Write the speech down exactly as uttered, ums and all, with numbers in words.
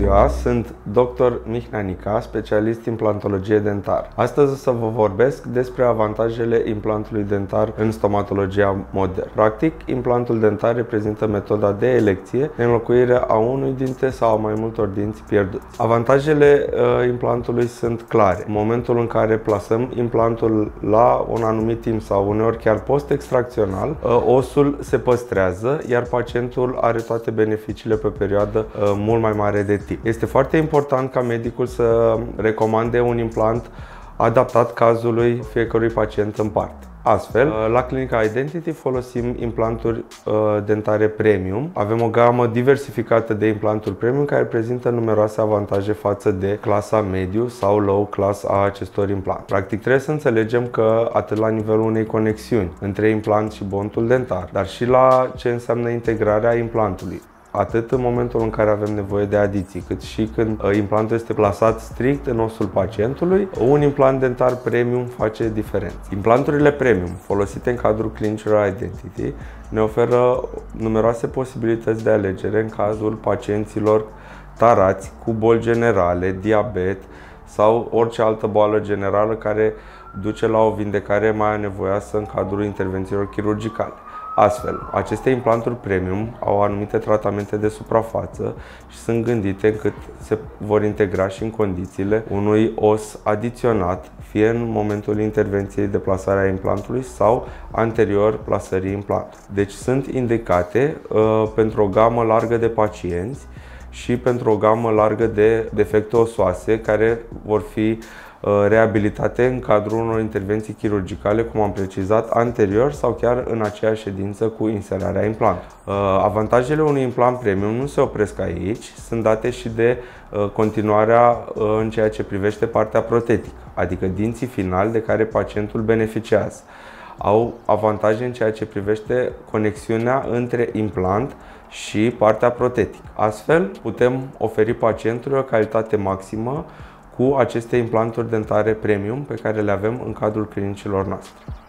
ziua, sunt doctor Mihnea Nica, specialist implantologie dentară. Astăzi o să vă vorbesc despre avantajele implantului dentar în stomatologia modernă. Practic, implantul dentar reprezintă metoda de elecție de înlocuire a unui dinte sau a mai multor dinți pierduți. Avantajele uh, implantului sunt clare. În momentul în care plasăm implantul la un anumit timp sau uneori chiar post-extracțional, uh, osul se păstrează, iar pacientul are toate beneficiile pe perioadă uh, mult mai mare de timp. Este foarte important ca medicul să recomande un implant adaptat cazului fiecărui pacient în parte. Astfel, la Clinica Identity folosim implanturi dentare premium. Avem o gamă diversificată de implanturi premium care prezintă numeroase avantaje față de clasa mediu sau low class a acestor implante. Practic, trebuie să înțelegem că atât la nivelul unei conexiuni între implant și bontul dentar, dar și la ce înseamnă integrarea implantului, atât în momentul în care avem nevoie de adiții, cât și când implantul este plasat strict în osul pacientului, un implant dentar premium face diferență. Implanturile premium folosite în cadrul clinicilor Identity ne oferă numeroase posibilități de alegere în cazul pacienților tarați cu boli generale, diabet sau orice altă boală generală care duce la o vindecare mai anevoioasă în cadrul intervențiilor chirurgicale. Astfel, aceste implanturi premium au anumite tratamente de suprafață și sunt gândite încât se vor integra și în condițiile unui os adiționat, fie în momentul intervenției de plasare a implantului sau anterior plasării implantului. Deci sunt indicate uh, pentru o gamă largă de pacienți și pentru o gamă largă de defecte osoase care vor fi reabilitate în cadrul unor intervenții chirurgicale, cum am precizat anterior sau chiar în aceeași ședință cu inserarea implantului. Avantajele unui implant premium nu se opresc aici, sunt date și de continuarea în ceea ce privește partea protetică, adică dinții finali de care pacientul beneficiază. Au avantaje în ceea ce privește conexiunea între implant și partea protetică. Astfel, putem oferi pacientului o calitate maximă cu aceste implanturi dentare premium pe care le avem în cadrul clinicilor noastre.